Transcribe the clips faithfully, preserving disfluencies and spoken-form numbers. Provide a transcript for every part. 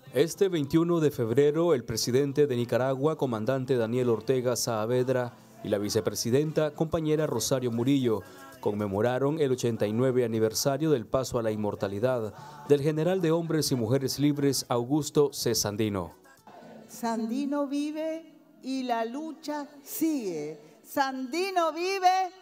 Este veintiuno de febrero, el presidente de Nicaragua, comandante Daniel Ortega Saavedra, y la vicepresidenta, compañera Rosario Murillo, conmemoraron el ochenta y nueve aniversario del paso a la inmortalidad del general de hombres y mujeres libres Augusto C. Sandino. Sandino vive y la lucha sigue. Sandino vive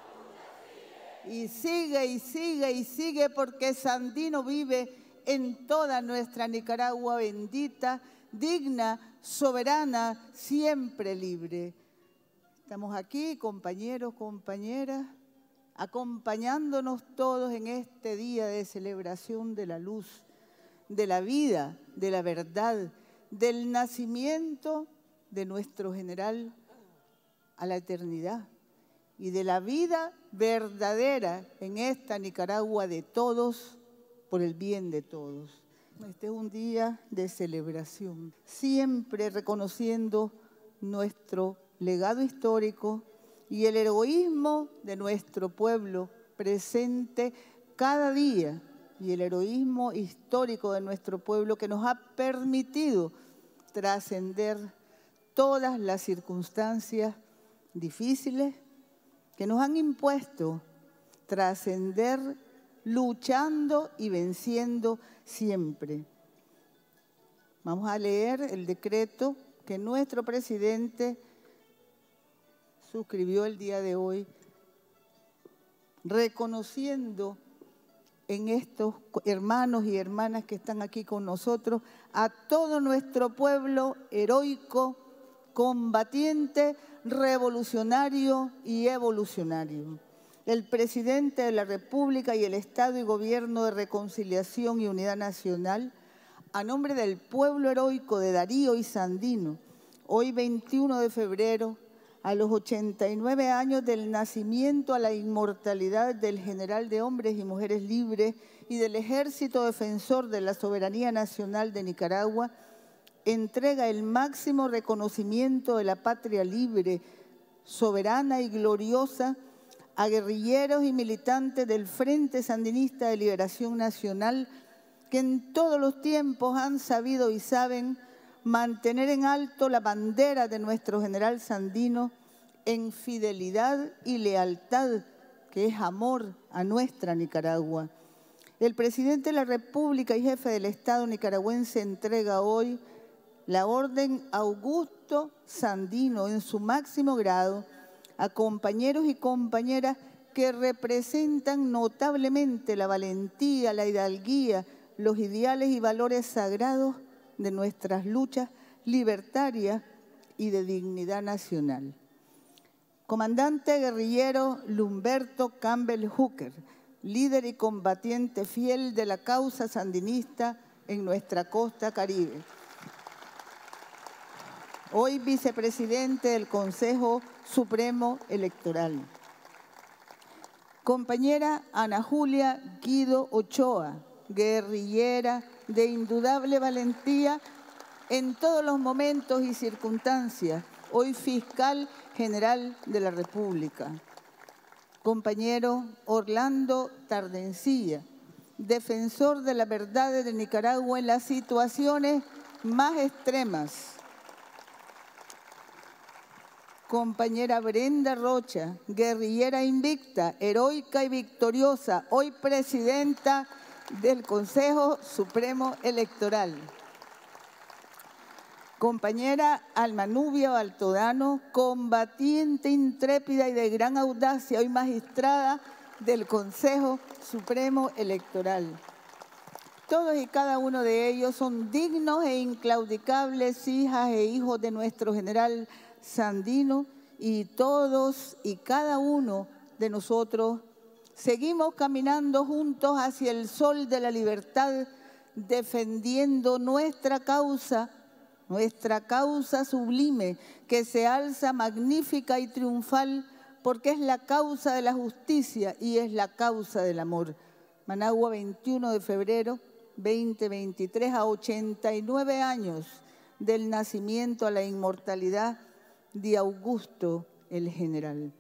y sigue y sigue y sigue porque Sandino vive en toda nuestra Nicaragua bendita, digna, soberana, siempre libre. Estamos aquí, compañeros, compañeras, acompañándonos todos en este día de celebración de la luz, de la vida, de la verdad, del nacimiento de nuestro general a la eternidad y de la vida verdadera en esta Nicaragua de todos, por el bien de todos. Este es un día de celebración, siempre reconociendo nuestro legado histórico y el heroísmo de nuestro pueblo presente cada día y el heroísmo histórico de nuestro pueblo que nos ha permitido trascender todas las circunstancias difíciles que nos han impuesto trascender luchando y venciendo siempre. Vamos a leer el decreto que nuestro presidente suscribió el día de hoy, reconociendo en estos hermanos y hermanas que están aquí con nosotros a todo nuestro pueblo heroico, combatiente, revolucionario y evolucionario. El presidente de la República y el Estado y Gobierno de Reconciliación y Unidad Nacional, a nombre del pueblo heroico de Darío y Sandino, hoy veintiuno de febrero, a los ochenta y nueve años del nacimiento a la inmortalidad del general de hombres y mujeres libres y del Ejército Defensor de la Soberanía Nacional de Nicaragua, entrega el máximo reconocimiento de la patria libre, soberana y gloriosa a guerrilleros y militantes del Frente Sandinista de Liberación Nacional que en todos los tiempos han sabido y saben mantener en alto la bandera de nuestro general Sandino en fidelidad y lealtad, que es amor a nuestra Nicaragua. El presidente de la República y jefe del Estado nicaragüense entrega hoy la Orden Augusto Sandino en su máximo grado a compañeros y compañeras que representan notablemente la valentía, la hidalguía, los ideales y valores sagrados de nuestras luchas libertarias y de dignidad nacional. Comandante guerrillero Lumberto Campbell Hooker, líder y combatiente fiel de la causa sandinista en nuestra costa caribe. Hoy vicepresidente del Consejo Supremo Electoral. Compañera Ana Julia Guido Ochoa, guerrillera de indudable valentía en todos los momentos y circunstancias, hoy fiscal general de la República. Compañero Orlando Tardencilla, defensor de la verdad de Nicaragua en las situaciones más extremas. Compañera Brenda Rocha, guerrillera invicta, heroica y victoriosa, hoy presidenta del Consejo Supremo Electoral. Compañera Alma Nubia Baltodano, combatiente, intrépida y de gran audacia, hoy magistrada del Consejo Supremo Electoral. Todos y cada uno de ellos son dignos e inclaudicables hijas e hijos de nuestro general Sandino y todos y cada uno de nosotros seguimos caminando juntos hacia el sol de la libertad, defendiendo nuestra causa, nuestra causa sublime, que se alza magnífica y triunfal, porque es la causa de la justicia y es la causa del amor. Managua, veintiuno de febrero, veinte veintitrés, a ochenta y nueve años del nacimiento a la inmortalidad de Augusto el general.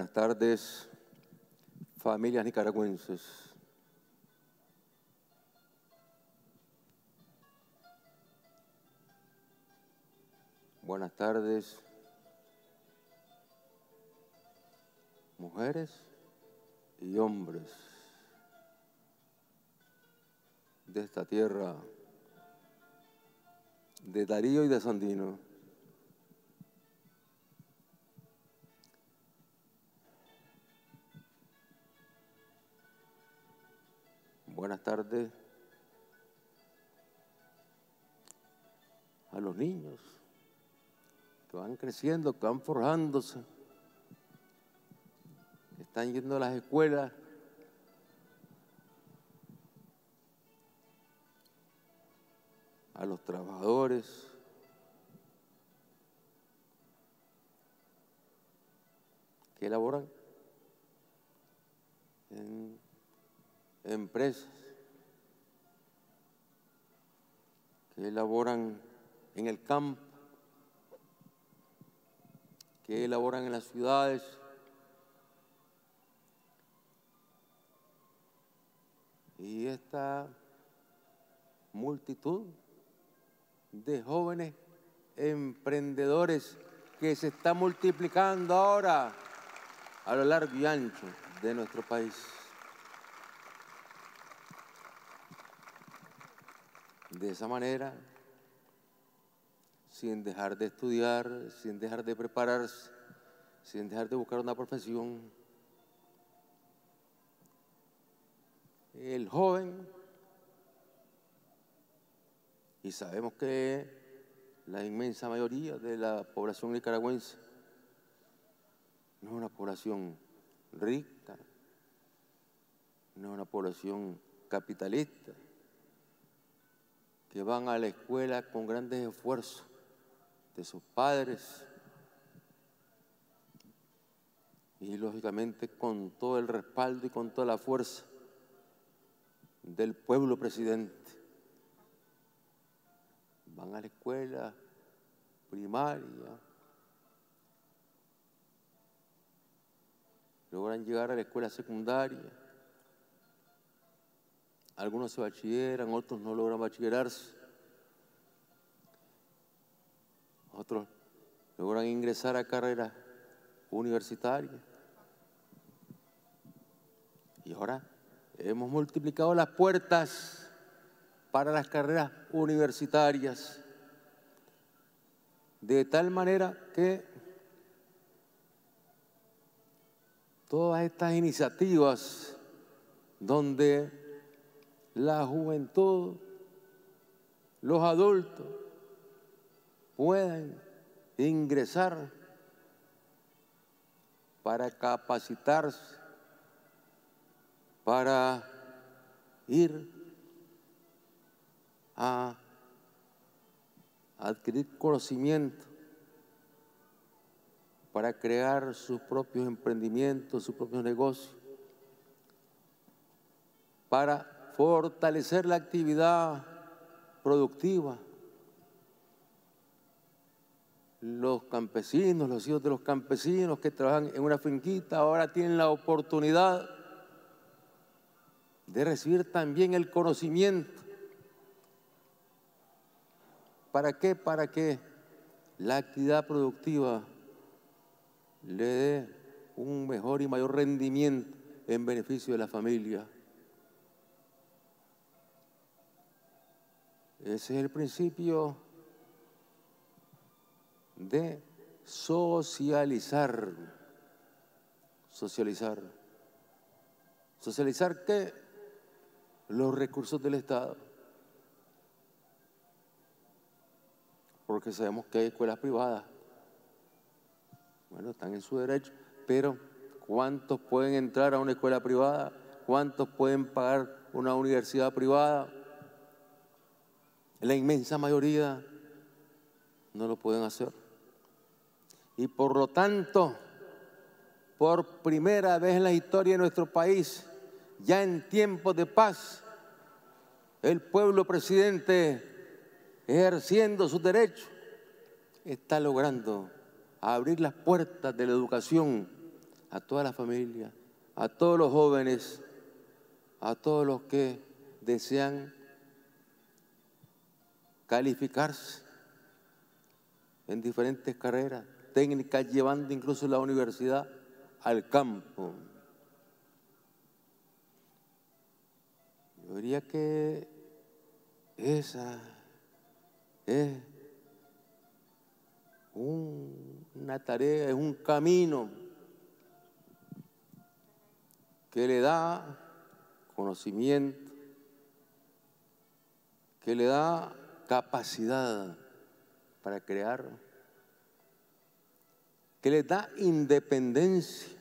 Buenas tardes, familias nicaragüenses. Buenas tardes, mujeres y hombres de esta tierra, de Darío y de Sandino. Buenas tardes a los niños que van creciendo, que van forjándose, que están yendo a las escuelas, a los trabajadores, que laboran en empresas, que laboran en el campo, que laboran en las ciudades, y esta multitud de jóvenes emprendedores que se está multiplicando ahora a lo largo y ancho de nuestro país. De esa manera, sin dejar de estudiar, sin dejar de prepararse, sin dejar de buscar una profesión, el joven, y sabemos que la inmensa mayoría de la población nicaragüense no es una población rica, no es una población capitalista, que van a la escuela con grandes esfuerzos de sus padres y lógicamente con todo el respaldo y con toda la fuerza del pueblo presidente. Van a la escuela primaria, logran llegar a la escuela secundaria, algunos se bachilleran, otros no logran bachillerarse, otros logran ingresar a carreras universitarias. Y ahora hemos multiplicado las puertas para las carreras universitarias, de tal manera que todas estas iniciativas donde la juventud, los adultos puedan ingresar para capacitarse, para ir a adquirir conocimiento, para crear sus propios emprendimientos, sus propios negocios, para fortalecer la actividad productiva. Los campesinos, los hijos de los campesinos que trabajan en una finquita ahora tienen la oportunidad de recibir también el conocimiento. ¿Para qué? Para que la actividad productiva le dé un mejor y mayor rendimiento en beneficio de la familia. Ese es el principio de socializar. Socializar. ¿Socializar qué? Los recursos del Estado. Porque sabemos que hay escuelas privadas. Bueno, están en su derecho, pero ¿cuántos pueden entrar a una escuela privada? ¿Cuántos pueden pagar una universidad privada? La inmensa mayoría no lo pueden hacer. Y por lo tanto, por primera vez en la historia de nuestro país, ya en tiempos de paz, el pueblo presidente, ejerciendo sus derechos, está logrando abrir las puertas de la educación a toda la familia, a todos los jóvenes, a todos los que desean calificarse en diferentes carreras técnicas, llevando incluso la universidad al campo. Yo diría que esa es un, una tarea, es un camino que le da conocimiento, que le da capacidad para crear, que le da independencia,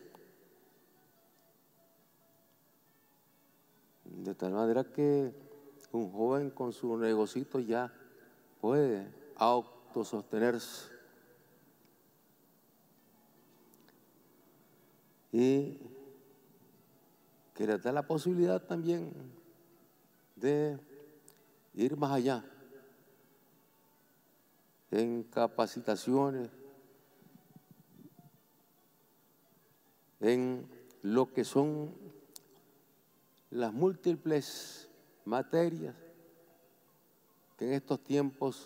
de tal manera que un joven con su negocito ya puede autosostenerse. Y que le da la posibilidad también de ir más allá en capacitaciones, en lo que son las múltiples materias que en estos tiempos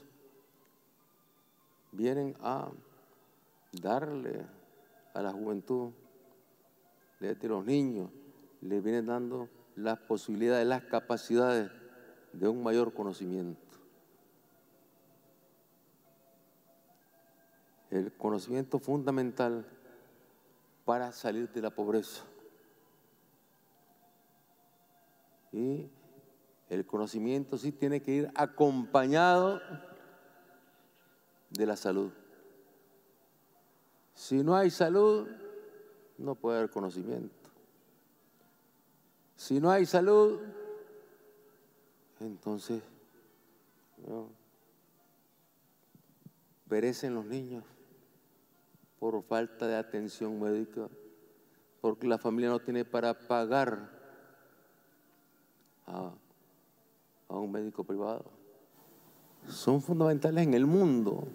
vienen a darle a la juventud, desde los niños, le vienen dando las posibilidades, las capacidades de un mayor conocimiento. El conocimiento fundamental para salir de la pobreza. Y el conocimiento sí tiene que ir acompañado de la salud. Si no hay salud, no puede haber conocimiento. Si no hay salud, entonces ¿no? perecen los niños por falta de atención médica, porque la familia no tiene para pagar a, a un médico privado. Son fundamentales en el mundo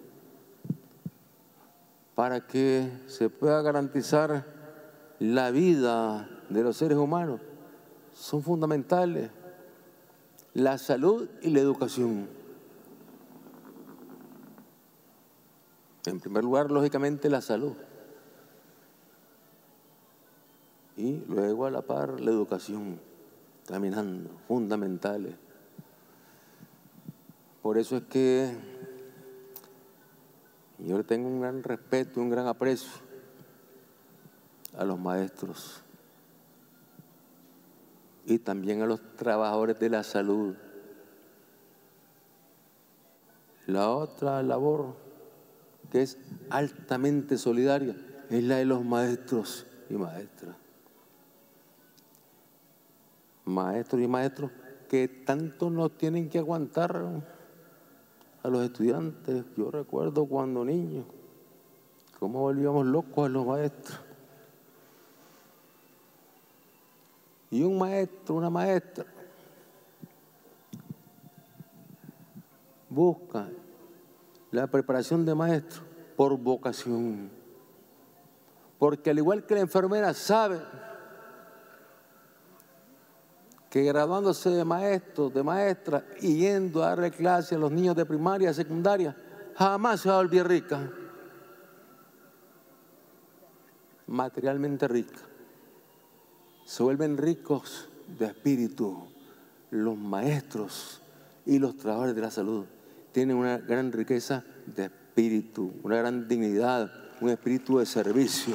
para que se pueda garantizar la vida de los seres humanos. Son fundamentales la salud y la educación. En primer lugar, lógicamente, la salud. Y luego, a la par, la educación, caminando, fundamentales. Por eso es que yo le tengo un gran respeto, un gran aprecio a los maestros y también a los trabajadores de la salud. La otra labor que es altamente solidaria es la de los maestros y maestras. Maestros y maestros que tanto nos tienen que aguantar a los estudiantes. Yo recuerdo cuando niños, cómo volvíamos locos a los maestros. Y un maestro, una maestra, busca la preparación de maestro por vocación. Porque al igual que la enfermera sabe que graduándose de maestro, de maestra y yendo a darle clase a los niños de primaria, secundaria, jamás se va a volver rica, materialmente rica. Se vuelven ricos de espíritu los maestros y los trabajadores de la salud. Tienen una gran riqueza de espíritu, una gran dignidad, un espíritu de servicio.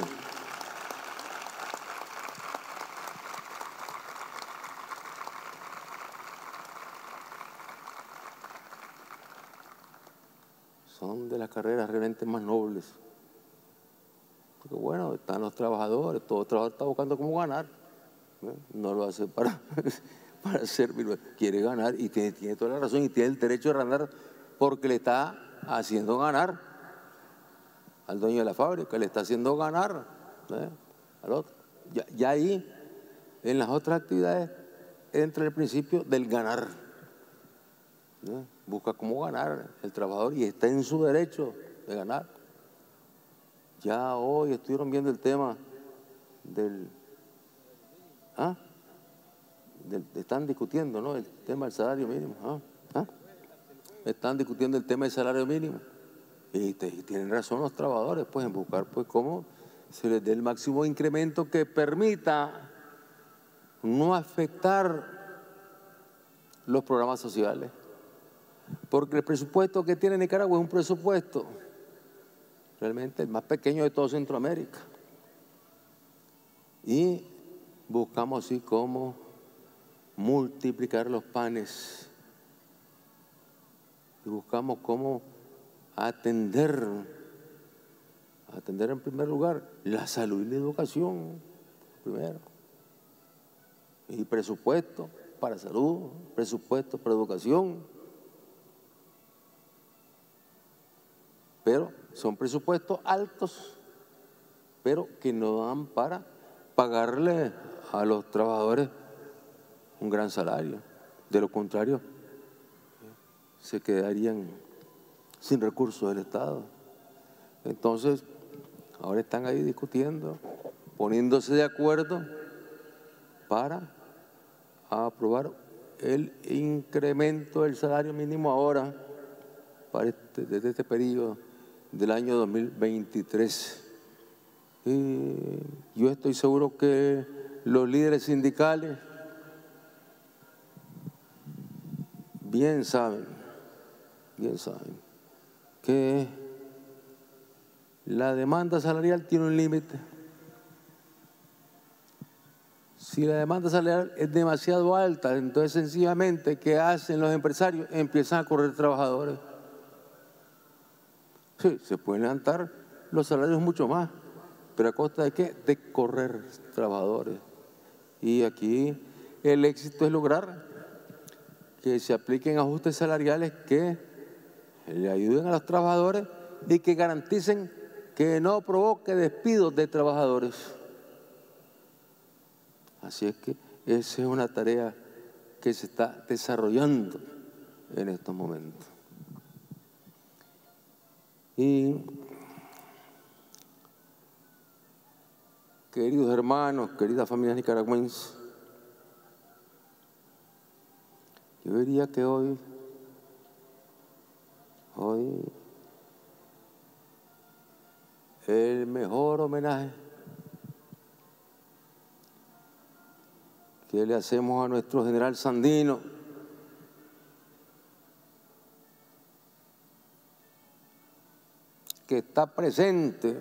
Son de las carreras realmente más nobles. Porque bueno, están los trabajadores, todo trabajador está buscando cómo ganar. ¿no? No lo hace para, para servir, quiere ganar y tiene, tiene toda la razón y tiene el derecho de ganar porque le está haciendo ganar al dueño de la fábrica, le está haciendo ganar ¿eh? al otro. Ya, ya ahí, en las otras actividades, entra el principio del ganar. ¿no? Busca cómo ganar el trabajador y está en su derecho de ganar. Ya hoy estuvieron viendo el tema del... ¿Ah? Del, están discutiendo, ¿no?, el tema del salario mínimo. ¿Ah? ¿Ah? Están discutiendo el tema del salario mínimo. Y, te, y tienen razón los trabajadores, pues, en buscar, pues, cómo se les dé el máximo incremento que permita no afectar los programas sociales. Porque el presupuesto que tiene Nicaragua es un presupuesto realmente el más pequeño de todo Centroamérica. Y buscamos así cómo multiplicar los panes. Y buscamos cómo atender, atender en primer lugar la salud y la educación, primero. Y presupuesto para salud, presupuesto para educación. Pero son presupuestos altos, pero que no dan para pagarle a los trabajadores un gran salario. De lo contrario, se quedarían sin recursos del Estado. Entonces, ahora están ahí discutiendo, poniéndose de acuerdo para aprobar el incremento del salario mínimo ahora, para este, desde este periodo del año dos mil veintitrés. Y yo estoy seguro que los líderes sindicales bien saben, bien saben que la demanda salarial tiene un límite. Si la demanda salarial es demasiado alta, entonces sencillamente, ¿qué hacen los empresarios? Empiezan a correr trabajadores. Sí, se pueden levantar los salarios mucho más, pero ¿a costa de qué? De correr trabajadores. Y aquí el éxito es lograr que se apliquen ajustes salariales que le ayuden a los trabajadores y que garanticen que no provoque despidos de trabajadores. Así es que esa es una tarea que se está desarrollando en estos momentos. Y, queridos hermanos, queridas familias nicaragüenses, yo diría que hoy, hoy, el mejor homenaje que le hacemos a nuestro general Sandino, que está presente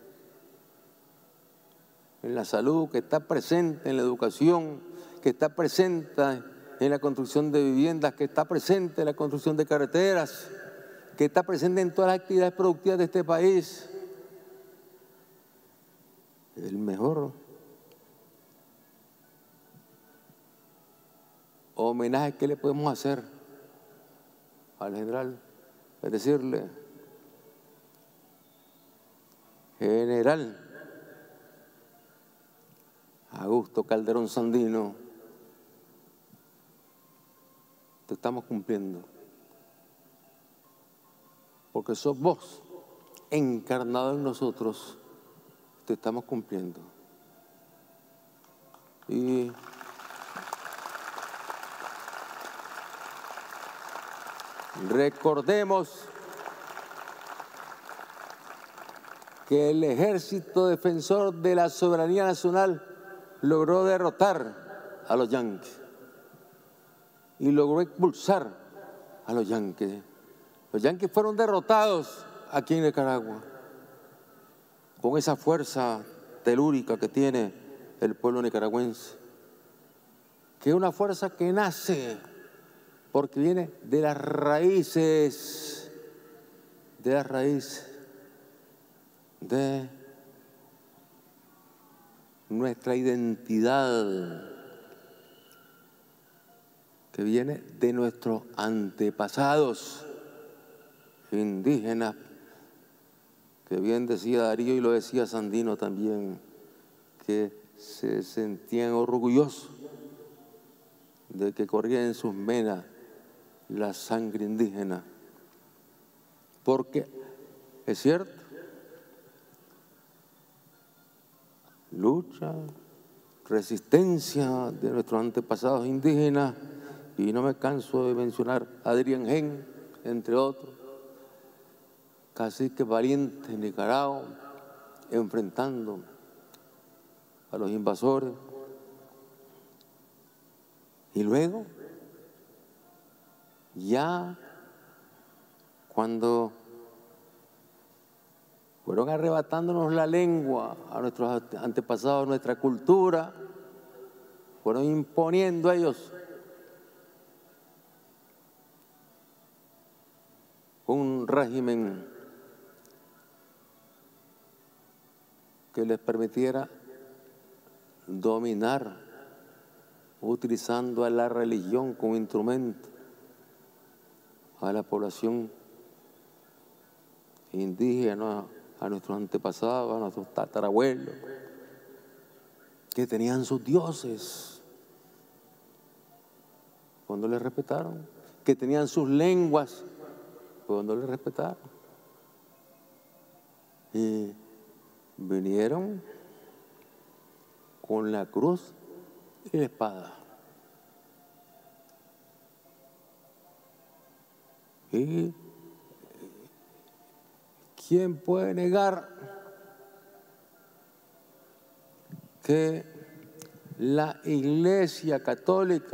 en la salud, que está presente en la educación, que está presente en la construcción de viviendas, que está presente en la construcción de carreteras, que está presente en todas las actividades productivas de este país. El mejor homenaje que le podemos hacer al general es decirle: General Augusto Calderón Sandino, te estamos cumpliendo, porque sos vos encarnado en nosotros, te estamos cumpliendo. Y recordemos que el Ejército Defensor de la Soberanía Nacional logró derrotar a los yanquis y logró expulsar a los yanquis. Los yanquis fueron derrotados aquí en Nicaragua con esa fuerza telúrica que tiene el pueblo nicaragüense, que es una fuerza que nace porque viene de las raíces, de las raíces de nuestra identidad, que viene de nuestros antepasados indígenas, que bien decía Darío y lo decía Sandino también, que se sentían orgullosos de que corría en sus venas la sangre indígena. Porque es cierto, lucha, resistencia de nuestros antepasados indígenas, y no me canso de mencionar a Adrián Gen, entre otros, caciques valientes en Nicaragua, enfrentando a los invasores. Y luego, ya cuando fueron arrebatándonos la lengua a nuestros antepasados, nuestra cultura, fueron imponiendo a ellos un régimen que les permitiera dominar utilizando a la religión como instrumento a la población indígena, a nuestros antepasados, a nuestros tatarabuelos, que tenían sus dioses, cuando les respetaron, que tenían sus lenguas, cuando les respetaron. Y vinieron con la cruz y la espada. ¿Y quién puede negar que la Iglesia Católica,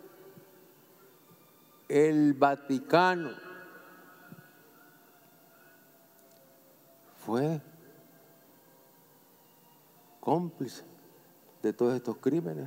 el Vaticano, fue cómplice de todos estos crímenes?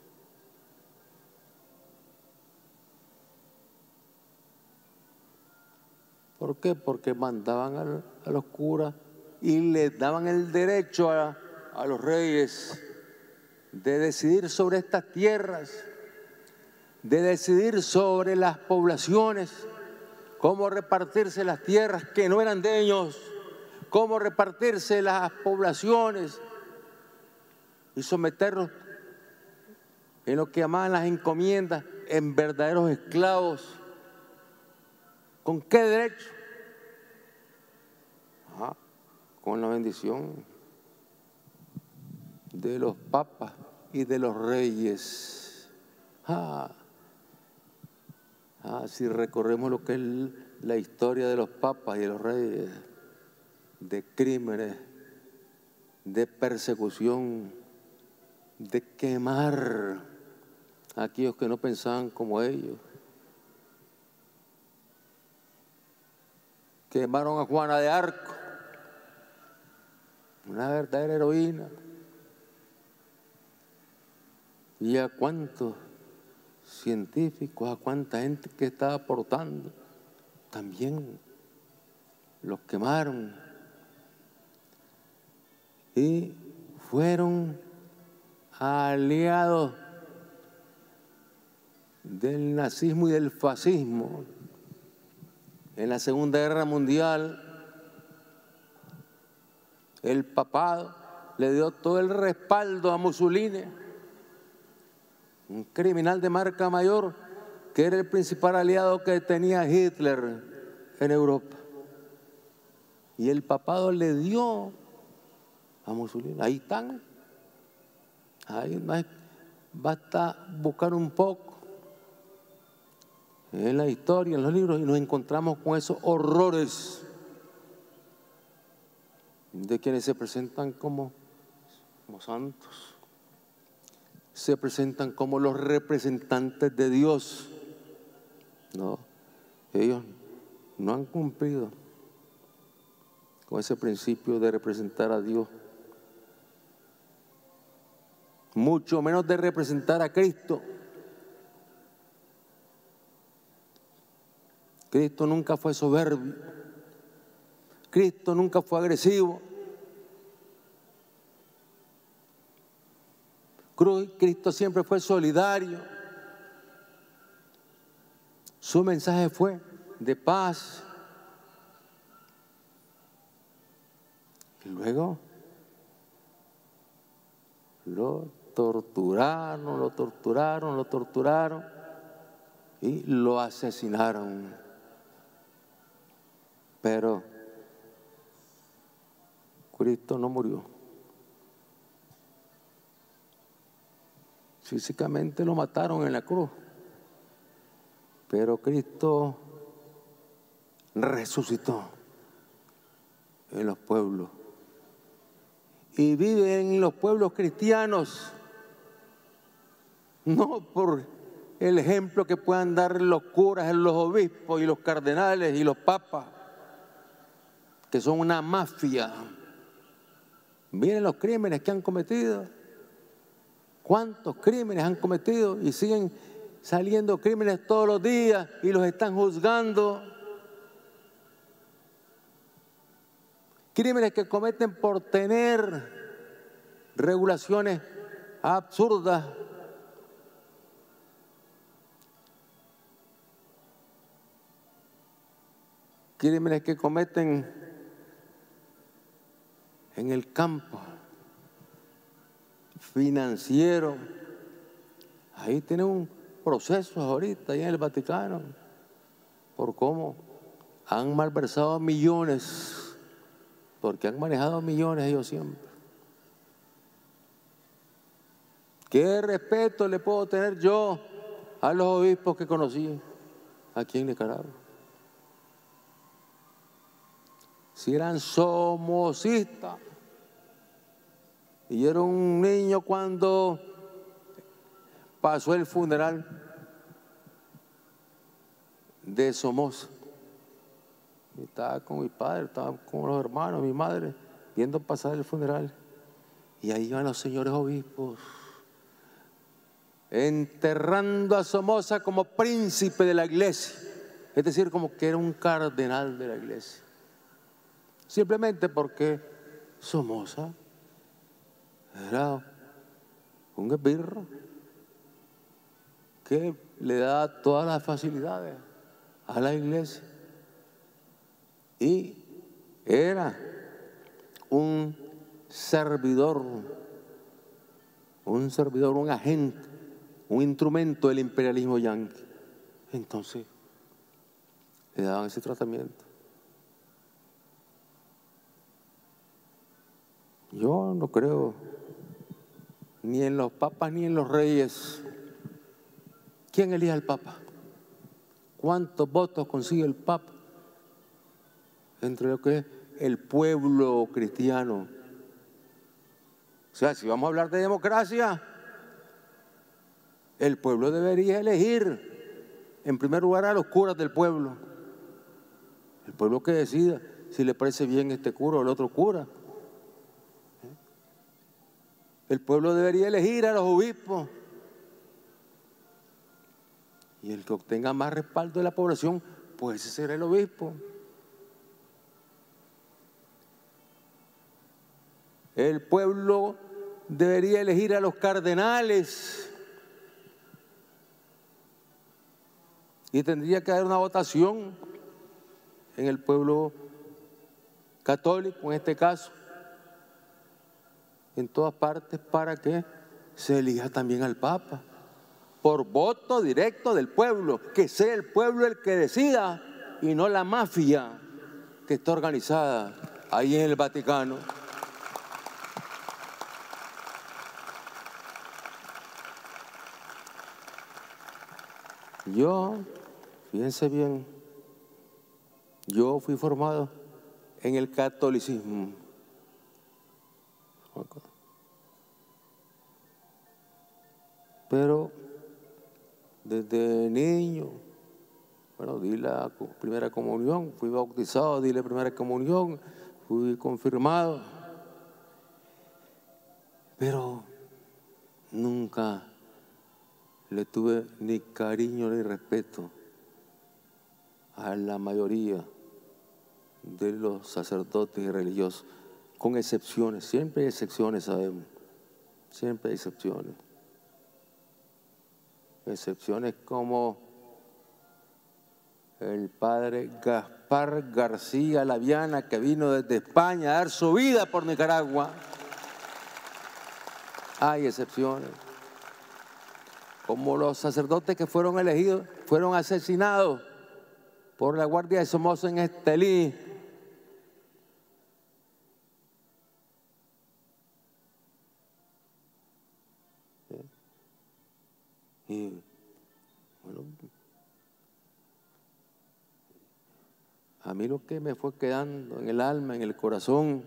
¿Por qué? Porque mandaban a, a los curas y les daban el derecho a, a los reyes de decidir sobre estas tierras, de decidir sobre las poblaciones, cómo repartirse las tierras que no eran de ellos, cómo repartirse las poblaciones y someterlos en lo que llamaban las encomiendas, en verdaderos esclavos. ¿Con qué derecho? Ah, con la bendición de los papas y de los reyes. Ah, ah, si recorremos lo que es la historia de los papas y de los reyes, de crímenes, de persecución, de quemar a aquellos que no pensaban como ellos. Quemaron a Juana de Arco, una verdadera heroína. Y a cuántos científicos, a cuánta gente que estaba aportando, también los quemaron. Y fueron aliados del nazismo y del fascismo. En la Segunda Guerra Mundial, el papado le dio todo el respaldo a Mussolini, un criminal de marca mayor que era el principal aliado que tenía Hitler en Europa. Y el papado le dio a Mussolini. Ahí están. Ahí basta buscar un poco en la historia, en los libros, y nos encontramos con esos horrores de quienes se presentan como, como santos, se presentan como los representantes de Dios. No, ellos no han cumplido con ese principio de representar a Dios, mucho menos de representar a Cristo. Cristo nunca fue soberbio, Cristo nunca fue agresivo. Cristo siempre fue solidario. Su mensaje fue de paz. Y luego lo torturaron, lo torturaron, lo torturaron y lo asesinaron. Pero Cristo no murió. Físicamente lo mataron en la cruz, pero Cristo resucitó en los pueblos y vive en los pueblos cristianos, no por el ejemplo que puedan dar los curas, los obispos y los cardenales y los papas, que son una mafia. Miren los crímenes que han cometido, cuántos crímenes han cometido y siguen saliendo crímenes todos los días y los están juzgando. Crímenes que cometen por tener regulaciones absurdas. Crímenes que cometen en el campo financiero. Ahí tienen un proceso ahorita, ahí en el Vaticano, por cómo han malversado millones, porque han manejado millones ellos siempre. ¿Qué respeto le puedo tener yo a los obispos que conocí aquí en Nicaragua? Si eran somocistas. Y yo era un niño cuando pasó el funeral de Somoza. Y estaba con mi padre, estaba con los hermanos, mi madre, viendo pasar el funeral. Y ahí iban los señores obispos, enterrando a Somoza como príncipe de la iglesia. Es decir, como que era un cardenal de la iglesia. Simplemente porque Somoza era un esbirro que le da todas las facilidades a la iglesia y era un servidor, un servidor, un agente, un instrumento del imperialismo yanqui. Entonces le daban ese tratamiento. Yo no creo ni en los papas ni en los reyes. ¿Quién elige al papa? ¿Cuántos votos consigue el papa entre lo que es el pueblo cristiano? O sea, si vamos a hablar de democracia, el pueblo debería elegir en primer lugar a los curas del pueblo. El pueblo que decida si le parece bien este cura o el otro cura. El pueblo debería elegir a los obispos. Y el que obtenga más respaldo de la población, pues ese será el obispo. El pueblo debería elegir a los cardenales. Y tendría que haber una votación en el pueblo católico, en este caso, en todas partes, para que se elija también al Papa, por voto directo del pueblo, que sea el pueblo el que decida y no la mafia que está organizada ahí en el Vaticano. Yo, fíjense bien, yo fui formado en el catolicismo. Pero desde niño, bueno, di la primera comunión, fui bautizado, di la primera comunión, fui confirmado, pero nunca le tuve ni cariño ni respeto a la mayoría de los sacerdotes y religiosos, con excepciones, siempre hay excepciones, sabemos, siempre hay excepciones. Excepciones como el padre Gaspar García Laviana, que vino desde España a dar su vida por Nicaragua. Hay excepciones. Como los sacerdotes que fueron elegidos, fueron asesinados por la Guardia de Somoza en Estelí. Y bueno, a mí lo que me fue quedando en el alma, en el corazón,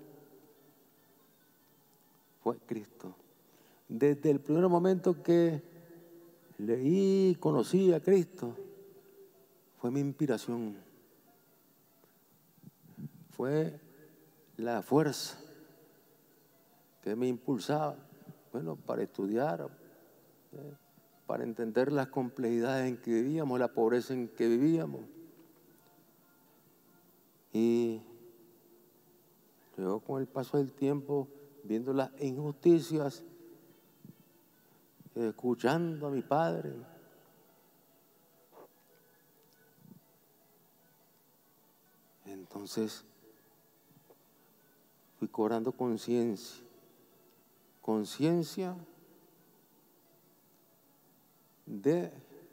fue Cristo. Desde el primer momento que leí y conocí a Cristo, fue mi inspiración, fue la fuerza que me impulsaba, bueno, para estudiar, ¿eh? para entender las complejidades en que vivíamos, la pobreza en que vivíamos. Y luego, con el paso del tiempo, viendo las injusticias, escuchando a mi padre, entonces fui cobrando conciencia, conciencia de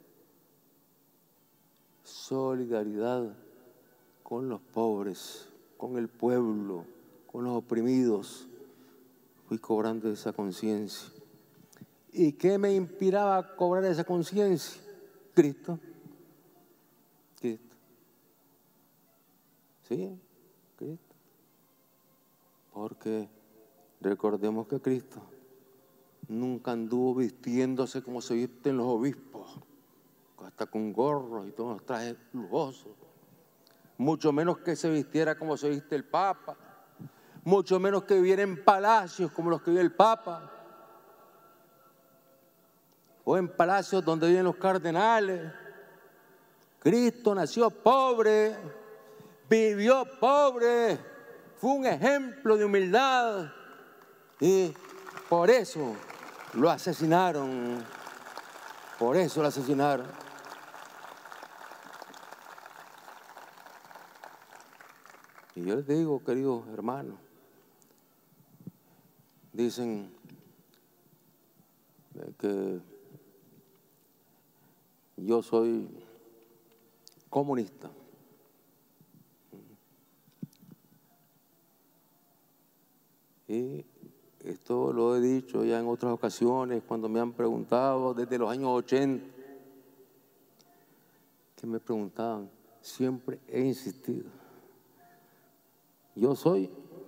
solidaridad con los pobres, con el pueblo, con los oprimidos. Fui cobrando esa conciencia. ¿Y qué me inspiraba a cobrar esa conciencia? Cristo. Cristo. Sí, Cristo. Porque recordemos que Cristo nunca anduvo vistiéndose como se visten los obispos, hasta con gorros y todos los trajes lujosos. Mucho menos que se vistiera como se viste el Papa, mucho menos que viviera en palacios como los que vive el Papa, o en palacios donde viven los cardenales. Cristo nació pobre, vivió pobre, fue un ejemplo de humildad y por eso lo asesinaron, por eso lo asesinaron. Y yo les digo, queridos hermanos, dicen que yo soy comunista. Y esto lo he dicho ya en otras ocasiones cuando me han preguntado desde los años ochenta, que me preguntaban, siempre he insistido. Yo soy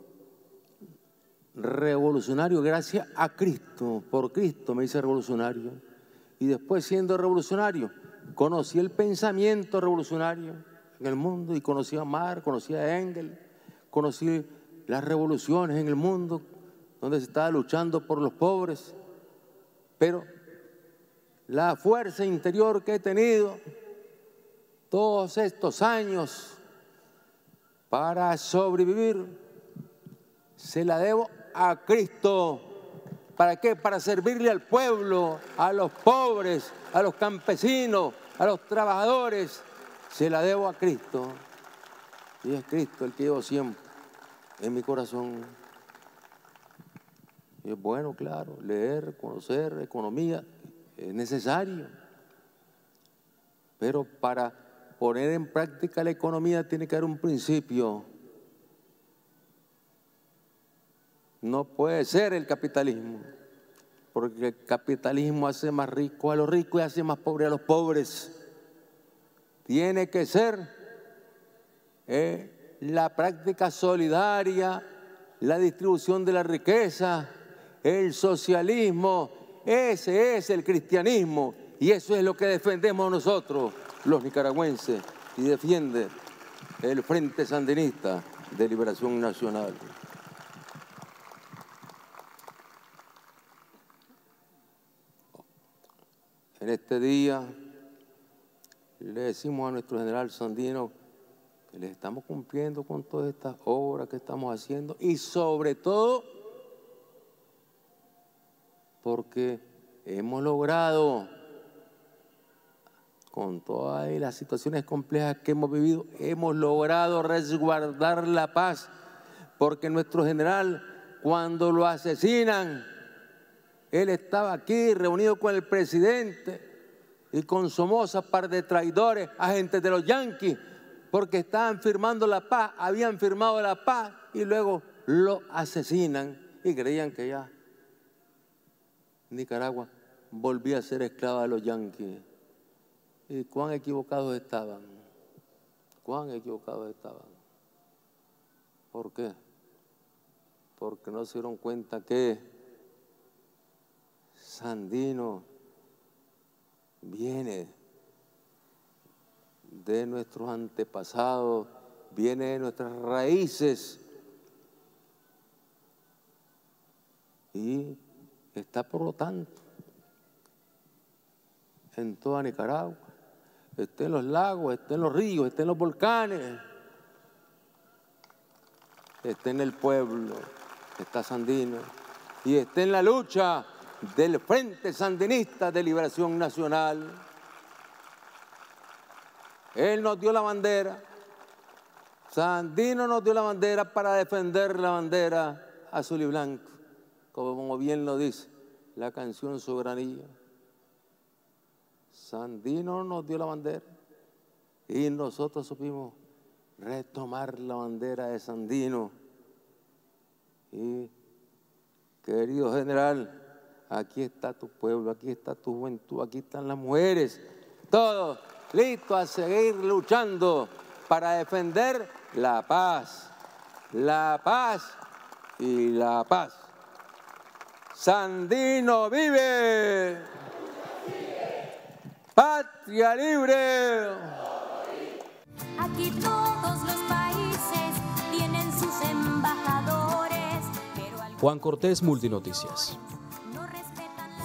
revolucionario gracias a Cristo, por Cristo me hice revolucionario. Y después, siendo revolucionario, conocí el pensamiento revolucionario en el mundo y conocí a Marx, conocí a Engels, conocí las revoluciones en el mundo donde se estaba luchando por los pobres. Pero la fuerza interior que he tenido todos estos años para sobrevivir se la debo a Cristo. ¿Para qué? Para servirle al pueblo, a los pobres, a los campesinos, a los trabajadores. Se la debo a Cristo. Y es Cristo el que llevo siempre en mi corazón. Y es bueno, claro, leer, conocer economía, es necesario. Pero para poner en práctica la economía tiene que haber un principio. No puede ser el capitalismo, porque el capitalismo hace más rico a los ricos y hace más pobres a los pobres. Tiene que ser eh, la práctica solidaria, la distribución de la riqueza, el socialismo. Ese es el cristianismo y eso es lo que defendemos nosotros, los nicaragüenses, y defiende el Frente Sandinista de Liberación Nacional. En este día le decimos a nuestro general Sandino que le estamos cumpliendo con todas estas obras que estamos haciendo y sobre todo porque hemos logrado, con todas las situaciones complejas que hemos vivido, hemos logrado resguardar la paz, porque nuestro general, cuando lo asesinan, él estaba aquí reunido con el presidente y con Somoza, par de traidores, agentes de los yanquis, porque estaban firmando la paz, habían firmado la paz y luego lo asesinan y creían que ya Nicaragua volví a ser esclava de los yanquis. Y cuán equivocados estaban, cuán equivocados estaban. ¿Por qué? Porque no se dieron cuenta que Sandino viene de nuestros antepasados, viene de nuestras raíces y está, por lo tanto, en toda Nicaragua, está en los lagos, está en los ríos, está en los volcanes, está en el pueblo, está Sandino, y está en la lucha del Frente Sandinista de Liberación Nacional. Él nos dio la bandera, Sandino nos dio la bandera para defender la bandera azul y blanco, como bien lo dice la canción Soberanía. Sandino nos dio la bandera y nosotros supimos retomar la bandera de Sandino. Y, querido general, aquí está tu pueblo, aquí está tu juventud, aquí están las mujeres, todos listos a seguir luchando para defender la paz, la paz y la paz. Sandino vive, patria libre. Aquí todos los países tienen sus embajadores. Pero Juan Cortés, Multinoticias.